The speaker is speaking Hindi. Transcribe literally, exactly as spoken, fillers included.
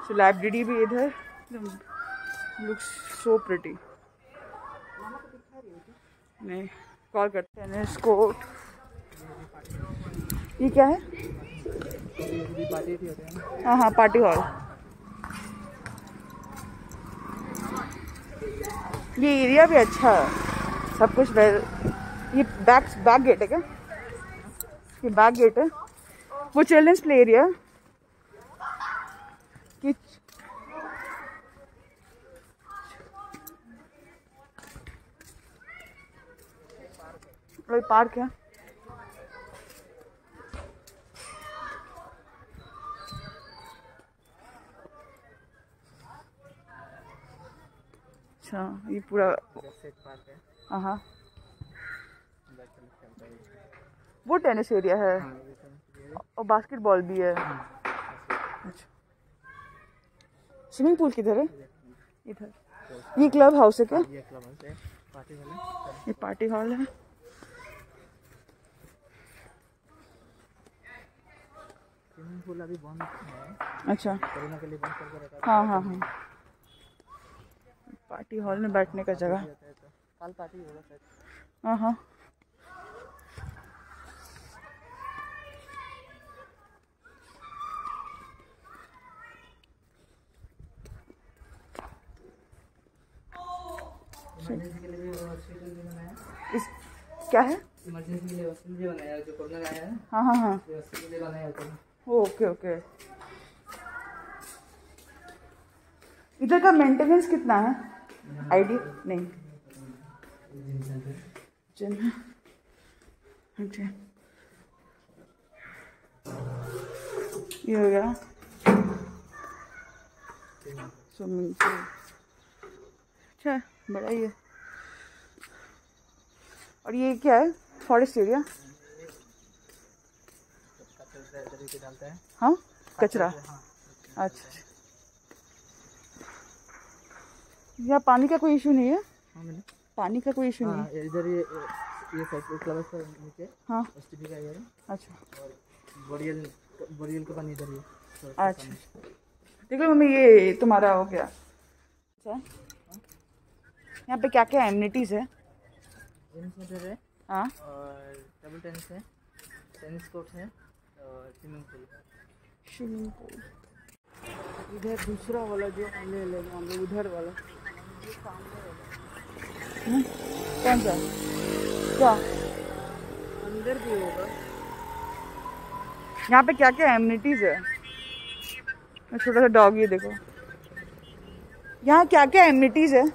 सो लाइब्रेरी भी इधर, लुक्स सो प्रिटी। नहीं, कॉल करते हैं। टेनिस कोर्ट, ये क्या है? हाँ हाँ, पार्टी हॉल। ये एरिया भी अच्छा है, सब कुछ वेल। ये बैक बैक गेट है क्या? ये बैक गेट है, वो चिल्ड्रंस प्ले एरिया कि वही पार्क है। अच्छा, ये पूरा हाँ हाँ, वो टेनिस एरिया है और बास्केटबॉल भी है। अच्छा, स्विमिंग पूल किधर है? इधर। ये क्लब हाउस है क्या? ये क्लब हाउस है, पार्टी हॉल है। ये पार्टी हॉल है। स्विमिंग पूल अभी बंद है। अच्छा, कोरोना के लिए बंद करके रखा है। हाँ हाँ हाँ। पार्टी हॉल में बैठने का जगह। कल पार्टी होगा शायद। हाँ हाँ। इमरजेंसी के लिए भी हॉस्पिटल भी बनाया। इस क्या है? इमरजेंसी के लिए हॉस्पिटल भी बनाया, जो कोरोना आया है। हाँ हाँ हाँ, हॉस्पिटल के लिए बनाया होता है। Okay okay. इधर का मेंटेनेंस कितना है? आइडिया नहीं। जिम है। अच्छा, ये हो गया स्विमिंग पूल। अच्छा, बड़ा ही है। और ये क्या है? Forest area. हाँ, कचरा। अच्छा, यहाँ पानी का कोई इशू नहीं है? पानी का कोई इशू नहीं है इधर। ये ये क्लब के नीचे हाँ एसटीपी का एरिया। अच्छा, और बोरियल बोरियल का पानी इधर ही। अच्छा, देख लो मम्मी, ये तुम्हारा हो गया। अच्छा, यहाँ पे क्या क्या एमिनिटीज है? जिम सेंटर है हाँ, और टेबल टेनिस है, टेनिस कोर्ट है और स्विमिंग पूल। स्विमिंग पूल इधर दूसरा वाला जो ले लेंगे उधर वाला। हुँ? कौन सा? क्या अंदर भी होगा? यहाँ पे क्या क्या एमिनिटीज है? छोटा सा डॉग, ये देखो। यहाँ क्या क्या एमिनिटीज है?